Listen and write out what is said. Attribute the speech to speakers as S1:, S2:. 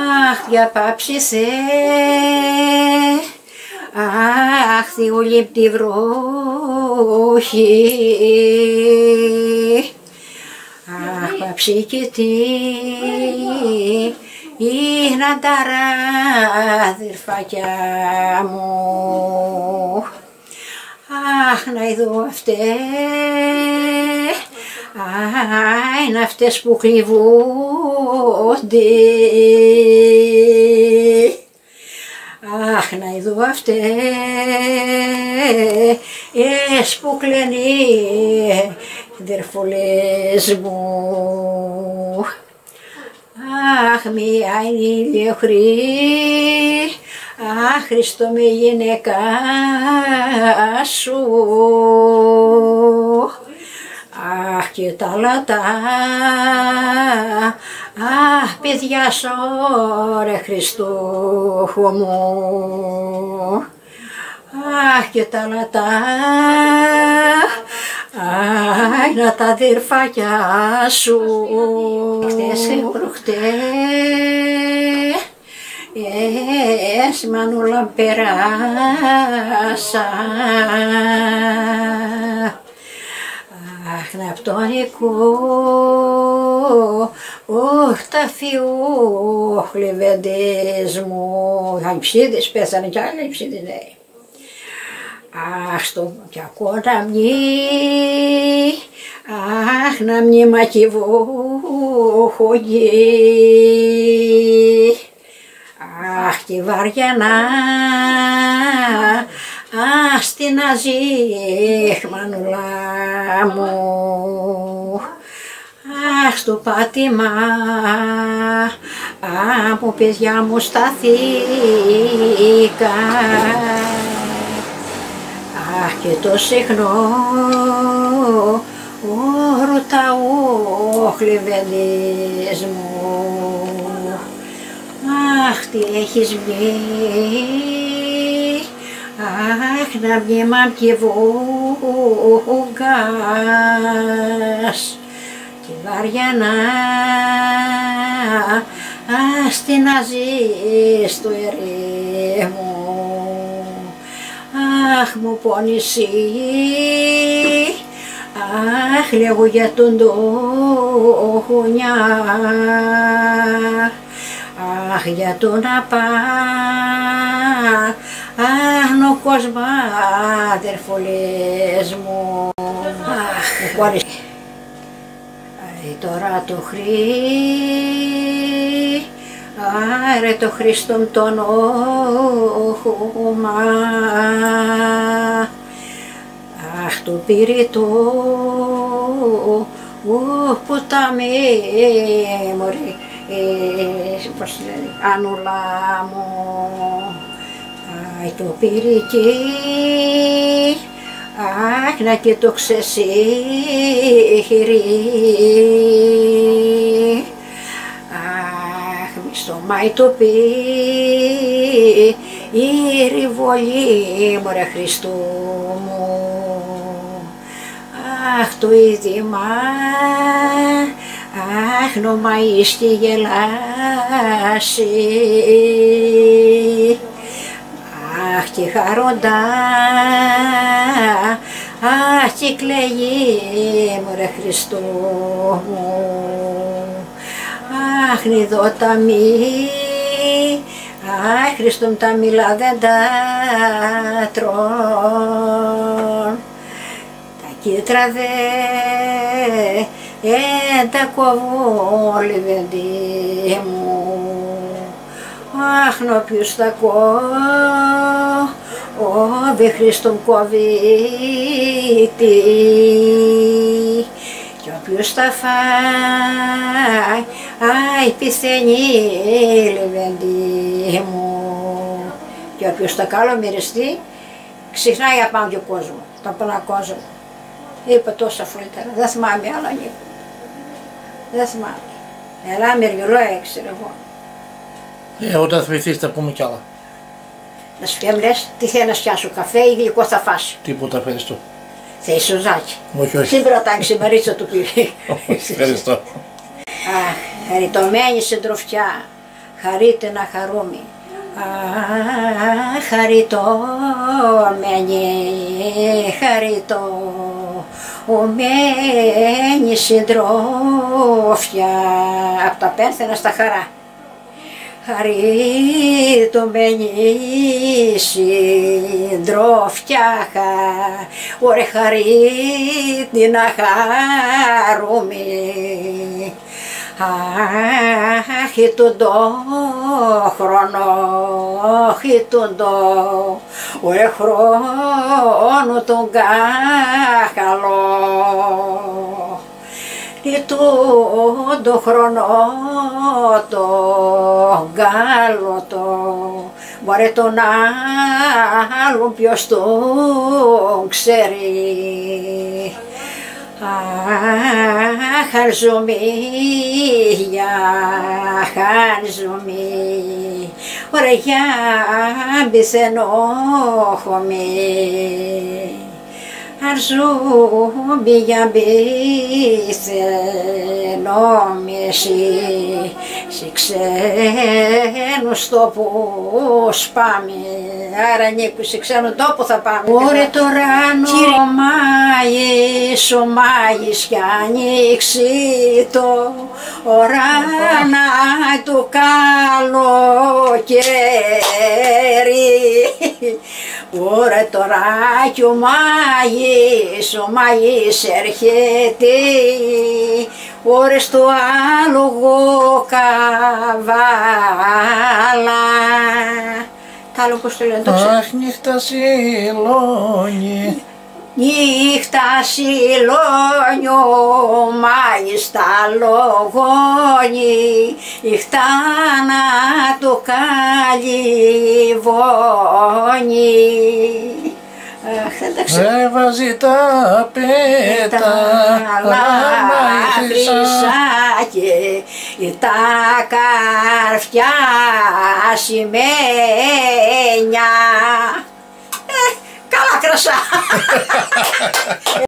S1: Αχ, για πάψησε, αχ, θειολήπτη βροχή, αχ, πάψηκε τι, είναι τα αδερφάκια μου, αχ, να ειδώ αυτές, είναι αυτές που κρυβούνται, αχ, να ειδώ αυτές που κλαίνε δερφολές μου, αχ, μία είναι ηλιοχρή, αχ, Χριστό με γυναίκα σου, αχ, και τα λατά, αχ, παιδιά σου, ρε Χριστό μου, αχ, και τα λατά, αχ, να τα αδερφάκια σου, χτες και προχτές, μανούλα περάσα, αχ, ναυτονικό, όχ, τα φιούχλιβεντες μου, οι ψίδες πέσανε κι άλλοι ψίδες νέοι. Αχ, στο κιακό να μνή, αχ, να μνή μακιβόχογγι, αχ, τη βαριανά, αχ, στην αζίχ, μανουλά μου, αχ, στο πάτημα, αχ, που παιδιά μου σταθήκα, αχ, και το συχνό, όρου τα όχλιβεντες μου, αχ, τι έχεις βγει, αχ, να βγει μαμκιβούγας, τη βαριανά, αχ, στην αζή στο ερήμο, αχ, μου πόνησι, αχ, λέγω για τον τόχουνιά, αχ, για τον απά, αχ, νο κόσμο αδερφολές μου, αχ, πόνησι. Τώρα το άρε το Χριστόν τον όχωμα, αχ, το πυρητό, που τα μωρή, πώς λένε, ανούλα μου, το πυρική, αχ, να και το ξεσύχυρι, αχ, στο μάι το πει, η ριβολή, μωρέ Χριστού μου, αχ, το είδημα, αχ, νομαείς και γελάσει, αχ, και χαροντά, αχ, και κλαίγει, μωρέ Χριστό μου, αχ, νηδότα μη, αχ, Χριστό μου, τα μήλα δεν τα τρών, τα κύτρα δε, τα κοβόλυβεντι μου, αχ, νοποιούς τα κόβει, Χριστόν κόβητη, κι όποιος τα φάει, αι, πισθενεί λιβέντη μου, κι όποιος τα καλομυριστεί, ξεχνάει απάνω και ο κόσμο, τον πονά κόσμο. Είπα τόσα φουλίτερα, δεν θυμάμαι άλλα νύχτα. Δεν θυμάμαι. Ελά, μεριολό έξερε εγώ.
S2: Όταν θυμηθείς θα πούμε κι άλλα.
S1: Να σου πει, λες, τι θέλει να σκιάσω, καφέ ή γλυκό θα φάσει.
S2: Τίποτα, ευχαριστώ.
S1: Θέλει σοζάκι.
S2: Όχι, όχι.
S1: Σήμερα τα ξημερίτσα του πήρε.
S2: Ευχαριστώ.
S1: Αχ, ρητωμένη συντροφιά, χαρείτε να χαρούμε. Χαριτωμένη, χαριτωμένη συντρόφια, απ' τα πένθυνα στα χαρά. Χαριτωμένη συντρόφια, ωραία χαρίτη να χαρούμε. Χιτούντο χρόνο, χιτούντο ωραία χρόνο τον κάχαλο. Χιτούντο χρόνο τον κάλο το, μπορεί τον άλλον ποιος τον ξέρει. Χαρζομία, χαρζομία, ωραία για μπισενόχομαι. Χαρζομία μπισενόμεση, σε ξένους τόπους πάμε. Άρα Νίκου, σε ξένο τόπο θα πάμε. Ωραία τώρα νομάεις, ο Μάης κι ανοίξει το ορανά του καλοκαίρι. Ωραία τώρα κι ο Μάης έρχεται, ωραία στο άλογο καβάλα. Τ' άλλο πώς το λένε, το ξέρω.
S2: Αχ, νύχτα σιλόνι.
S1: Νύχτα σιλόνι, ο Μάης τα λογόνι, ηχτάνα το καλυβόνι. Αχ, δεν τα ξέρω.
S2: Έβαζε τα πέταλα
S1: χρυσάκε, τα καρφιά σημαίνια. Καλά κρασά.